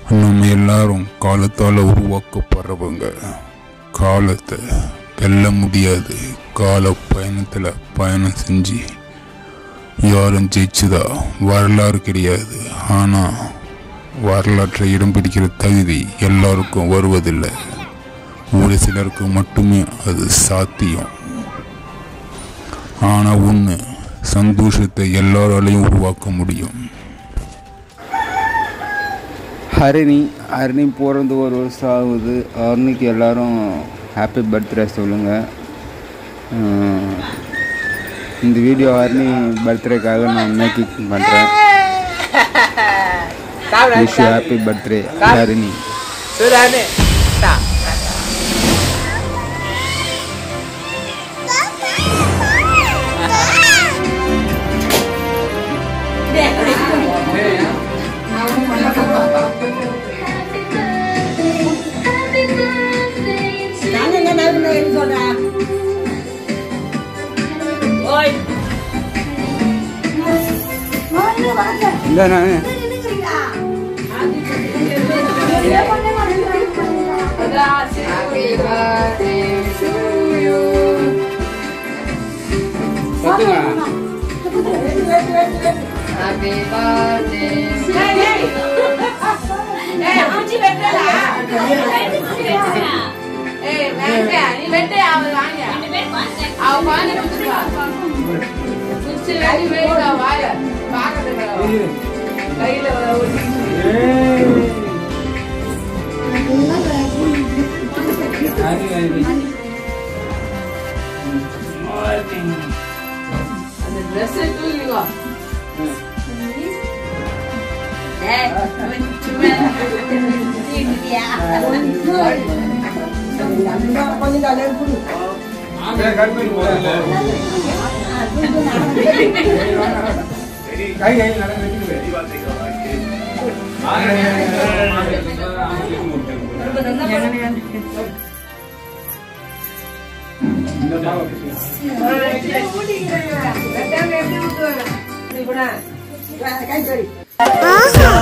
நம்ம எல்லாரும் காலத்தால் உருவாக்கப்படுறவங்க. காலத்தை வெல்ல முடியாது. கால பயணத்தில் பயணம் செஞ்சு யாரும் ஜெயிச்சதா வரலாறு கிடையாது. ஆனால் வரலாற்றை இடம் பிடிக்கிற தகுதி எல்லாருக்கும் வருவதில்லை. ஒரு சிலருக்கு மட்டுமே அது சாத்தியம். ஆனால் ஒன்று, சந்தோஷத்தை எல்லாராலையும் உருவாக்க முடியும். ஹரிணி பிறந்து ஒரு வருஷம் ஆகுது. ஹரிணிக்கு எல்லாரும் ஹாப்பி பர்த்டே சொல்லுங்கள். இந்த வீடியோ ஹரிணி பர்த்டேக்காக நான் மேக்கிங் பண்ணுறேன். Wish you happy birthday Harini. இந்த நான் Aha.